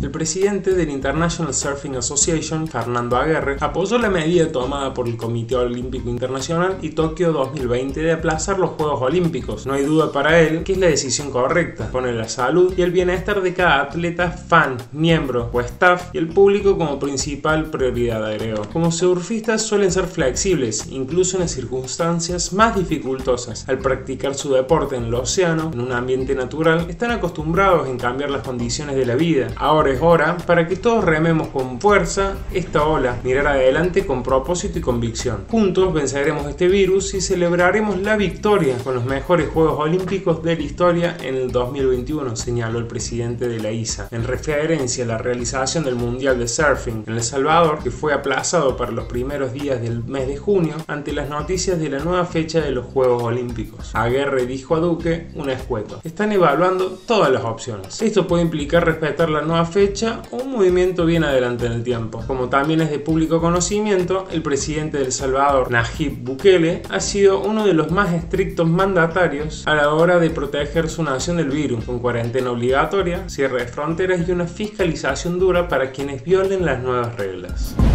El presidente del International Surfing Association, Fernando Aguerre, apoyó la medida tomada por el Comité Olímpico Internacional y Tokio 2020 de aplazar los Juegos Olímpicos. No hay duda para él que es la decisión correcta. Pone la salud y el bienestar de cada atleta, fan, miembro o staff y el público como principal prioridad, agregó. Como surfistas suelen ser flexibles, incluso en las circunstancias más dificultosas. Al practicar su deporte en el océano, en un ambiente natural, están acostumbrados en cambiar las condiciones de la vida. Ahora es hora para que todos rememos con fuerza esta ola, mirar adelante con propósito y convicción. Juntos venceremos este virus y celebraremos la victoria con los mejores Juegos Olímpicos de la historia en el 2021, señaló el presidente de la ISA, en referencia a la realización del Mundial de Surfing en El Salvador, que fue aplazado para los primeros días del mes de junio ante las noticias de la nueva fecha de los Juegos Olímpicos. Aguerre dijo a Duque un escueto: están evaluando todas las opciones. Esto puede implicar respetar la nueva fecha o un movimiento bien adelante en el tiempo. Como también es de público conocimiento, el presidente de El Salvador, Nayib Bukele, ha sido uno de los más estrictos mandatarios a la hora de proteger su nación del virus, con cuarentena obligatoria, cierre de fronteras y una fiscalización dura para quienes violen las nuevas reglas.